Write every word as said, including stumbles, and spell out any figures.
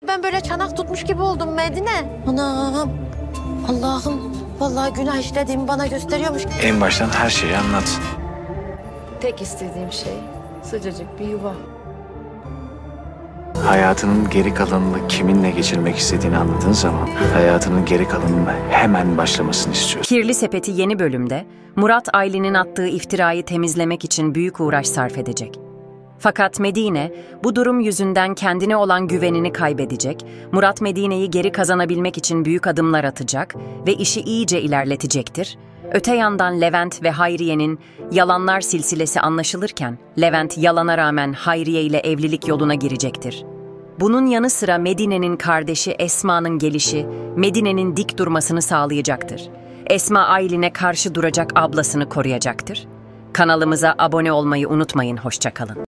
ben böyle çanak tutmuş gibi oldum Medine. Anam, Allah'ım. Vallahi günah işlediğimi bana gösteriyormuş. En baştan her şeyi anlat. Tek istediğim şey sıcacık bir yuva. Hayatının geri kalanını kiminle geçirmek istediğini anladığın zaman hayatının geri kalanına hemen başlamasını istiyorsun. Kirli Sepeti yeni bölümde Murat Aylin'in attığı iftirayı temizlemek için büyük uğraş sarf edecek. Fakat Medine bu durum yüzünden kendine olan güvenini kaybedecek, Murat Medine'yi geri kazanabilmek için büyük adımlar atacak ve işi iyice ilerletecektir. Öte yandan Levent ve Hayriye'nin yalanlar silsilesi anlaşılırken Levent yalana rağmen Hayriye ile evlilik yoluna girecektir. Bunun yanı sıra Medine'nin kardeşi Esma'nın gelişi Medine'nin dik durmasını sağlayacaktır. Esma Aylin'e karşı duracak ablasını koruyacaktır. Kanalımıza abone olmayı unutmayın, hoşça kalın.